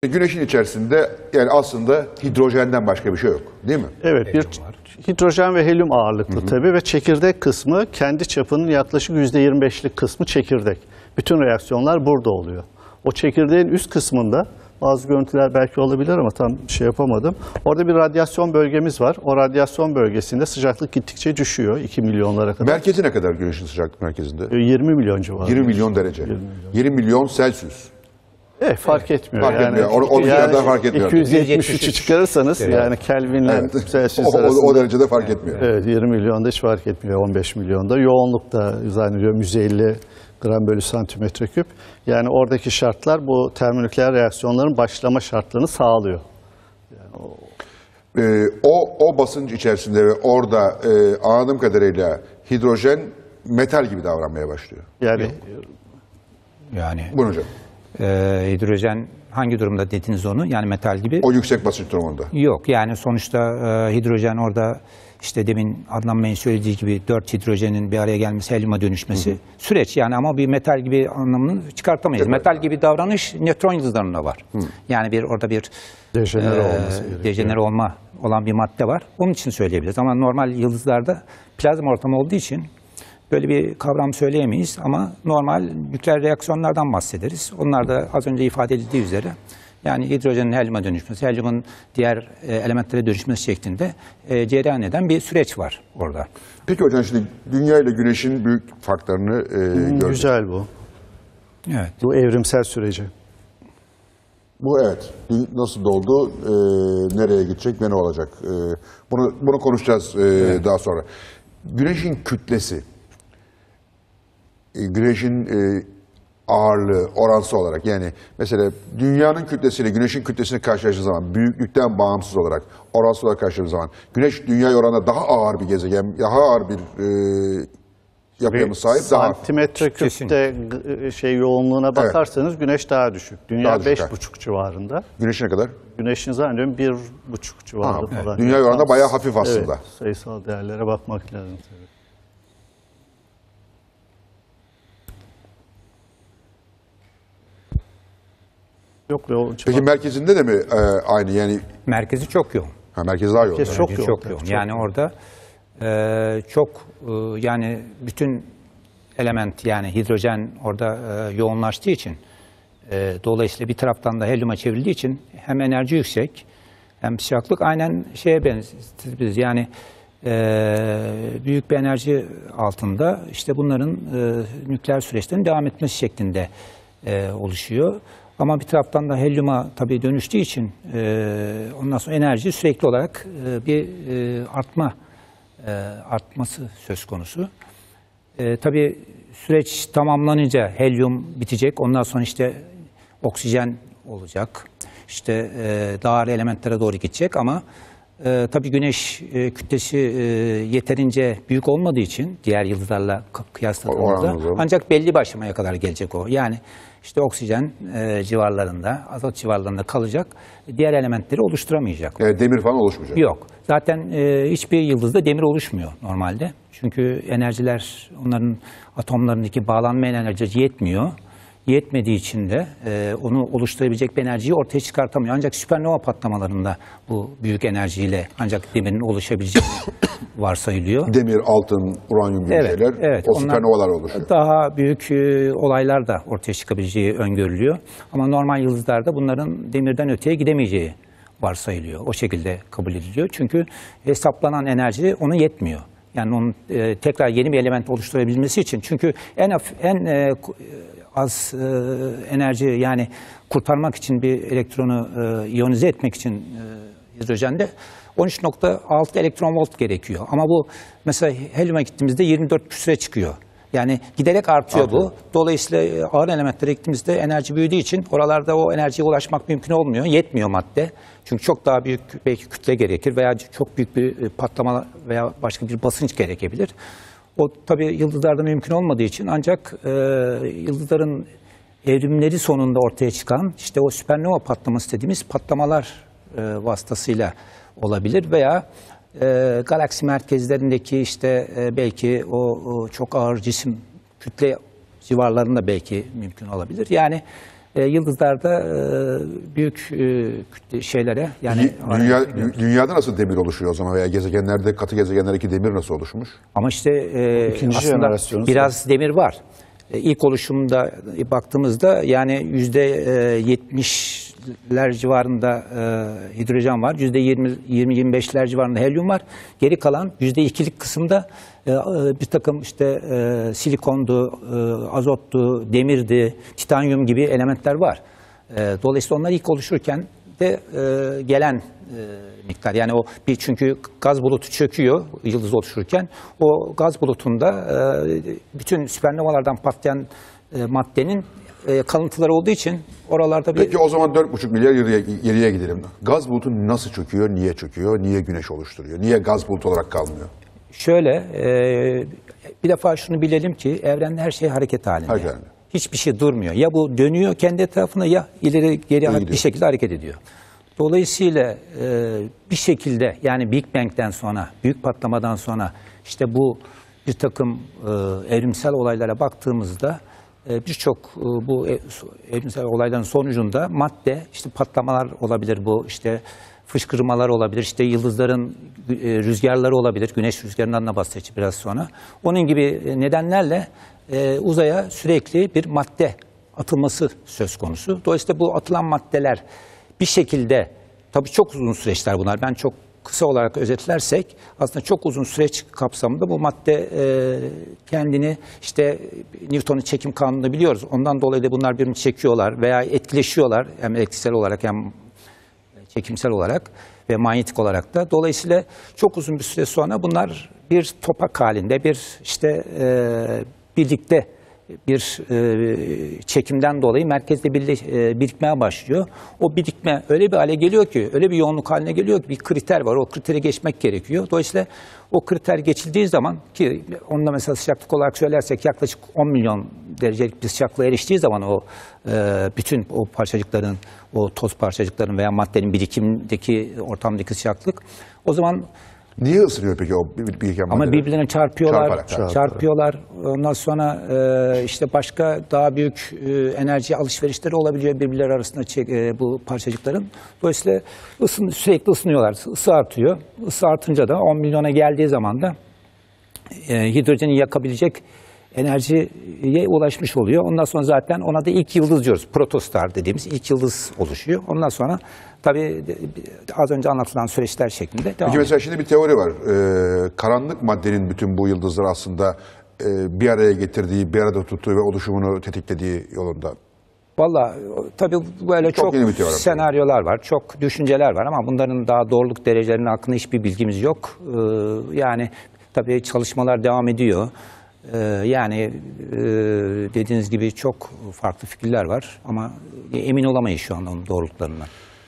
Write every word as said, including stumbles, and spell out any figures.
Güneşin içerisinde yani aslında hidrojenden başka bir şey yok, değil mi? Evet, bir hidrojen ve helyum ağırlıklı hı hı. tabii ve çekirdek kısmı kendi çapının yaklaşık yüzde yirmi beşlik kısmı çekirdek. Bütün reaksiyonlar burada oluyor. O çekirdeğin üst kısmında bazı görüntüler belki olabilir ama tam şey yapamadım. Orada bir radyasyon bölgemiz var. O radyasyon bölgesinde sıcaklık gittikçe düşüyor iki milyonlara kadar. Merkezi ne kadar güneşin sıcaklık merkezinde? yirmi milyon civarında. yirmi milyon derece. yirmi milyon, yirmi milyon Celsius. Evet, fark etmiyor. Fark yani, etmiyor. Onu, onu yani fark etmiyor. iki yüz yetmiş üçü çıkarırsanız evet. yani Kelvin'le evet. Celsius o, arasında. O derecede fark etmiyor. Evet, yirmi milyonda hiç fark etmiyor. on beş milyonda. Yoğunlukta zannediyorum yüz elli gram bölü santimetre küp. Yani oradaki şartlar bu termonükleer reaksiyonların başlama şartlarını sağlıyor. Yani o... Ee, o, o basınç içerisinde ve orada e, anladığım kadarıyla hidrojen metal gibi davranmaya başlıyor. Yani Yok. yani Buyurun hocam. E, hidrojen hangi durumda dediniz onu? Yani metal gibi. O yüksek basınç durumunda. Yok yani sonuçta e, hidrojen orada işte demin Adnan Bey'in söylediği gibi dört hidrojenin bir araya gelmesi, helyuma dönüşmesi hı hı. süreç yani ama bir metal gibi anlamını çıkartamayız. Evet. Metal gibi davranış nötron yıldızlarında var. Hı. Yani bir orada bir dejenere, e, olması dejenere olma olan bir madde var. Onun için söyleyebiliriz ama normal yıldızlarda plazma ortamı olduğu için böyle bir kavram söyleyemeyiz ama normal nükleer reaksiyonlardan bahsederiz. Onlar da az önce ifade edildiği üzere yani hidrojenin helyuma dönüşmesi, helyumun diğer e, elementlere dönüşmesi şeklinde e, cereyan eden bir süreç var orada. Peki hocam şimdi Dünya ile Güneş'in büyük farklarını e, hmm, gördük. Güzel bu. Evet. Bu evrimsel süreci. Bu evet. Nasıl doğdu, e, nereye gidecek ve ne olacak? E, bunu bunu konuşacağız e, evet. daha sonra. Güneşin kütlesi, e, Güneş'in e, ağırlığı oransı olarak yani mesela dünyanın kütlesiyle güneşin kütlesini karşılaştığı zaman büyüklükten bağımsız olarak oransal olarak karşılaştığı zaman güneş dünyaya oranla daha ağır bir gezegen, daha ağır bir e, yapıya mı sahip? Santimetre küpte şey yoğunluğuna bakarsanız evet. güneş daha düşük. Dünya beş buçuk civarında. Güneşin ne kadar? Güneşin zannediyorum bir buçuk civarında ha, falan. Evet. Dünya oranında bayağı hafif aslında. Evet, sayısal değerlere bakmak lazım tabii. Yok, o Peki merkezinde de mi e, aynı yani? Merkezi çok yoğun. Ha, merkezi daha yoğun. Merkezi çok, yoğun. çok yoğun. Yani çok orada e, çok e, yani bütün element yani hidrojen orada e, yoğunlaştığı için e, dolayısıyla bir taraftan da helyuma çevrildiği için hem enerji yüksek hem sıcaklık aynen şeye benziyoruz. Yani e, büyük bir enerji altında işte bunların e, nükleer süreçlerin devam etmesi şeklinde e, oluşuyor. Ama bir taraftan da helyuma tabii dönüştüğü için e, ondan sonra enerji sürekli olarak e, bir e, artma e, artması söz konusu. E, tabii süreç tamamlanınca helyum bitecek. Ondan sonra işte oksijen olacak. İşte e, daha ağır elementlere doğru gidecek ama e, tabii güneş e, kütlesi e, yeterince büyük olmadığı için diğer yıldızlarla kıyasladığımızda ancak belli bir aşamaya kadar gelecek o. Yani İşte oksijen e, civarlarında, azot civarlarında kalacak, diğer elementleri oluşturamayacak. Yani demir falan oluşmayacak. Yok. Zaten e, hiçbir yıldızda demir oluşmuyor normalde. Çünkü enerjiler, onların atomlarındaki bağlanma enerjisi yetmiyor. Yetmediği için de e, onu oluşturabilecek bir enerjiyi ortaya çıkartamıyor. Ancak süpernova patlamalarında bu büyük enerjiyle ancak demirin oluşabileceği varsayılıyor. Demir, altın, uranyum gibi evet, şeyler evet, o süpernovalar oluşuyor. Daha büyük e, olaylar da ortaya çıkabileceği öngörülüyor. Ama normal yıldızlarda bunların demirden öteye gidemeyeceği varsayılıyor. O şekilde kabul ediliyor. Çünkü hesaplanan enerji ona yetmiyor. Yani onun e, tekrar yeni bir element oluşturabilmesi için. Çünkü en en e, az e, enerji yani kurtarmak için bir elektronu e, iyonize etmek için e, hidrojende on üç nokta altı elektron volt gerekiyor. Ama bu mesela helyuma gittiğimizde yirmi dört küsure çıkıyor. Yani giderek artıyor Artıyor. bu. Dolayısıyla ağır elementlere gittiğimizde enerji büyüdüğü için oralarda o enerjiye ulaşmak mümkün olmuyor. Yetmiyor madde. Çünkü çok daha büyük belki kütle gerekir veya çok büyük bir patlama veya başka bir basınç gerekebilir. O tabii yıldızlarda mümkün olmadığı için ancak e, yıldızların evrimleri sonunda ortaya çıkan işte o süpernova patlaması dediğimiz patlamalar e, vasıtasıyla olabilir veya e, galaksi merkezlerindeki işte e, belki o, o çok ağır cisim kütle civarlarında belki mümkün olabilir. Yani e, yıldızlarda e, büyük e, şeylere yani Dünya, dü- dünyada nasıl demir oluşuyor o zaman veya gezegenlerde, katı gezegenlerdeki demir nasıl oluşmuş? ama işte e, İkinci aslında jenerasyonu biraz demir var. E, ilk oluşumda baktığımızda yani yüzde yetmişler civarında e, hidrojen var, yüzde yirmi yirmi beşler civarında helyum var. Geri kalan yüzde ikilik kısımda e, bir takım işte e, silikondu, e, azottu, demirdi, titanyum gibi elementler var. E, dolayısıyla onlar ilk oluşurken de e, gelen e, miktar yani o bir çünkü gaz bulutu çöküyor yıldız oluşurken o gaz bulutunda e, bütün süpernovalardan patlayan e, maddenin e, kalıntıları olduğu için oralarda bir Peki o zaman dört buçuk milyar geriye, geriye gidelim. Gaz bulutu nasıl çöküyor, niye çöküyor, niye güneş oluşturuyor? Niye gaz bulutu olarak kalmıyor? şöyle e, bir defa şunu bilelim ki evrende her şey hareket halinde. Hareket halinde. Hiçbir şey durmuyor. Ya bu dönüyor kendi etrafına ya ileri geri gidiyor. bir şekilde hareket ediyor. Dolayısıyla e, bir şekilde yani Big Bang'den sonra, büyük patlamadan sonra işte bu bir takım e, evrimsel olaylara baktığımızda e, birçok e, bu e, evrimsel olayların sonucunda madde, işte patlamalar olabilir, bu işte fışkırmalar olabilir, işte yıldızların e, rüzgarları olabilir, güneş rüzgarından da bahsedeceğiz biraz sonra. Onun gibi nedenlerle e, uzaya sürekli bir madde atılması söz konusu. Dolayısıyla bu atılan maddeler bir şekilde, tabii çok uzun süreçler bunlar, ben çok kısa olarak özetlersek aslında çok uzun süreç kapsamında bu madde e, kendini işte Newton'un çekim kanununu biliyoruz. Ondan dolayı da bunlar birbirini çekiyorlar veya etkileşiyorlar hem elektriksel olarak hem çekimsel olarak ve manyetik olarak da. Dolayısıyla çok uzun bir süre sonra bunlar bir topak halinde, bir işte e, birlikte bir e, çekimden dolayı merkezde birle, e, birikmeye başlıyor. O birikme öyle bir hale geliyor ki, öyle bir yoğunluk haline geliyor ki bir kriter var. O kritere geçmek gerekiyor. Dolayısıyla o kriter geçildiği zaman ki onda mesela sıcaklık olarak söylersek yaklaşık on milyon derecelik bir sıcaklığa eriştiği zaman o e, bütün o parçacıkların, o toz parçacıkların veya maddenin birikimdeki ortamdaki sıcaklık o zaman Niye ısınıyor peki o bir, bir ama maddeler? birbirlerine çarpıyorlar, Çarparak. çarpıyorlar. Ondan sonra e, işte başka daha büyük e, enerji alışverişleri olabiliyor birbirleri arasında çek, e, bu parçacıkların. Dolayısıyla ısın, sürekli ısınıyorlar, ısı artıyor. Isı artınca da on milyona geldiği zaman da e, hidrojeni yakabilecek enerjiye ulaşmış oluyor. Ondan sonra zaten ona da ilk yıldız diyoruz. Protostar dediğimiz ilk yıldız oluşuyor. Ondan sonra tabii az önce anlatılan süreçler şeklinde devam Peki ediyor. mesela şimdi bir teori var. Ee, karanlık maddenin bütün bu yıldızları aslında e, bir araya getirdiği, bir arada tuttuğu ve oluşumunu tetiklediği yolunda. Vallahi tabii böyle Çok çok, yeni bir teori. senaryolar var, çok düşünceler var ama bunların daha doğruluk derecelerinin hakkında hiçbir bilgimiz yok. Ee, yani tabii çalışmalar devam ediyor. Ee, yani e, dediğiniz gibi çok farklı fikirler var ama emin olamayız şu anda onun doğruluklarından.